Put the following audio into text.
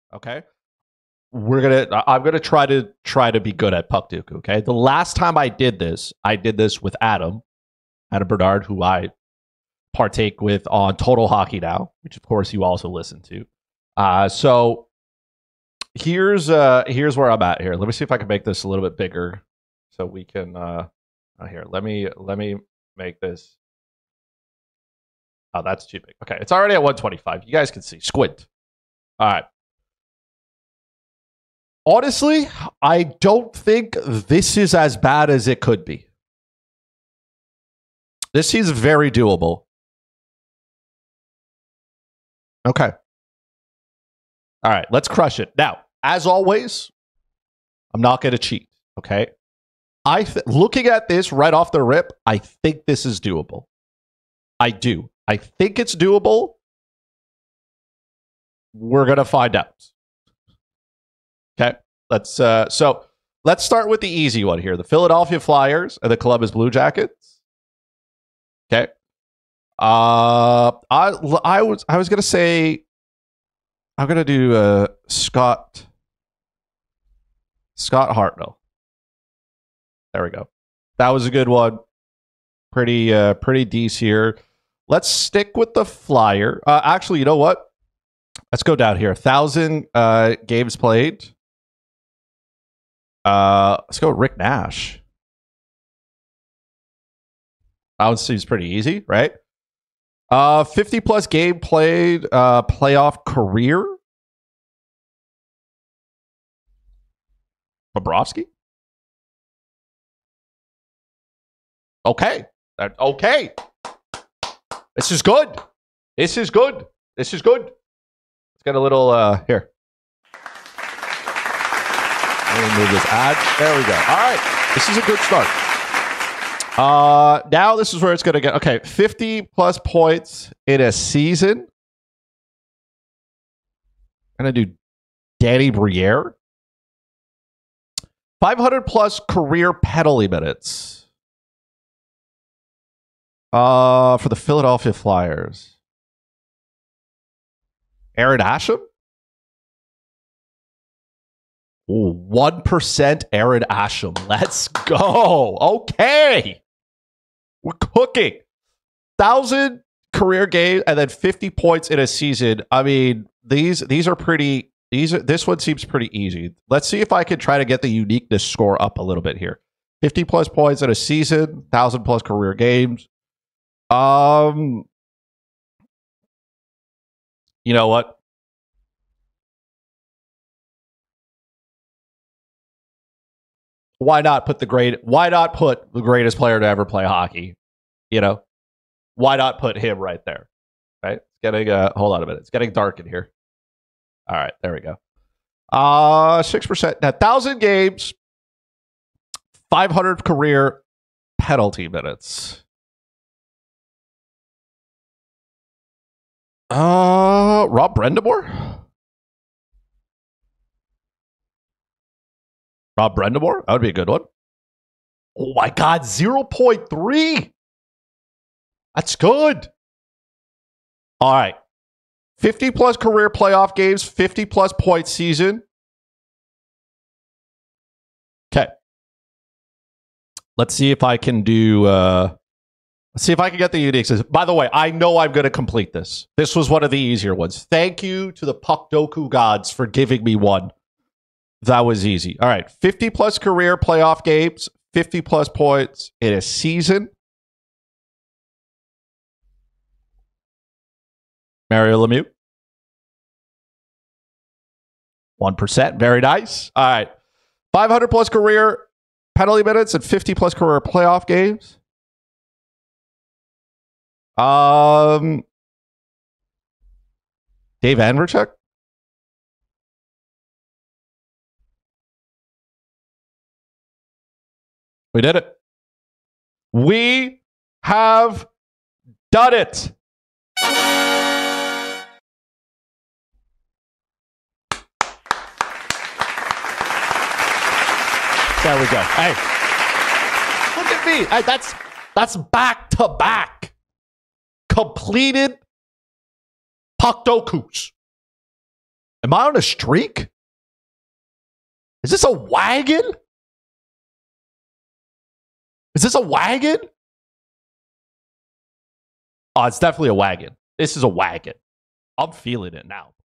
Okay, I'm gonna try to be good at Puck Duke. Okay, the last time I did this with Adam Bernard, who I partake with on Total Hockey Now, which of course you also listen to. So here's where I'm at here. Let me see if I can make this a little bit bigger so we can. Here, let me make this. Oh, that's too big. Okay, it's already at 125. You guys can see. Squint. All right. Honestly, I don't think this is as bad as it could be. This seems very doable. Okay. All right, let's crush it. Now, as always, I'm not going to cheat, okay? Looking at this right off the rip, I think this is doable. I do. I think it's doable. We're going to find out. Okay, let's start with the easy one here. The Philadelphia Flyers and the Columbus Blue Jackets. Okay. I was gonna say I'm gonna do Scott Hartnell. There we go. That was a good one. Pretty decent here. Let's stick with the Flyer. Actually, you know what? Let's go down here. 1,000 games played. Let's go Rick Nash. That one seems pretty easy, right? 50 plus game played, playoff career. Bobrovsky. Okay. Okay. This is good. This is good. This is good. Let's get a little here. Let me move this ad. There we go. All right. This is a good start. Now this is where it's going to get. Okay, 50 plus points in a season. I'm going to do Danny Briere. 500 plus career penalty minutes. For the Philadelphia Flyers. Aaron Asham. Ooh, 1% Aaron Asham. Let's go. Okay. We're cooking. 1,000 career games and then 50 points in a season. I mean, these are pretty. This one seems pretty easy. Let's see if I can try to get the uniqueness score up a little bit here. 50 plus points in a season, 1,000 plus career games. You know what? Why not put the greatest player to ever play hockey? You know, why not put him right there? Right? It's getting hold on a minute. It's getting dark in here. All right, there we go. 6%. Now, 1,000 games, 500 career penalty minutes. Rob Brendamore? Rob Brendamore? That would be a good one. Oh my God, 0.3. That's good. All right. 50 plus career playoff games, 50 plus point season. Okay. Let's see if I can do let's see if I can get the uniques. By the way, I know I'm going to complete this. This was one of the easier ones. Thank you to the Puck Doku gods for giving me one. That was easy. All right. 50 plus career playoff games, 50 plus points in a season. Mario Lemieux. 1%. Very nice. All right. 500 plus career penalty minutes and 50 plus career playoff games. Dave Andreychuk. We did it. We have done it. There we go. Hey, look at me. Hey, that's back to back completed Puck Dokus. Am I on a streak? Is this a wagon? Is this a wagon? Oh, it's definitely a wagon. This is a wagon. I'm feeling it now.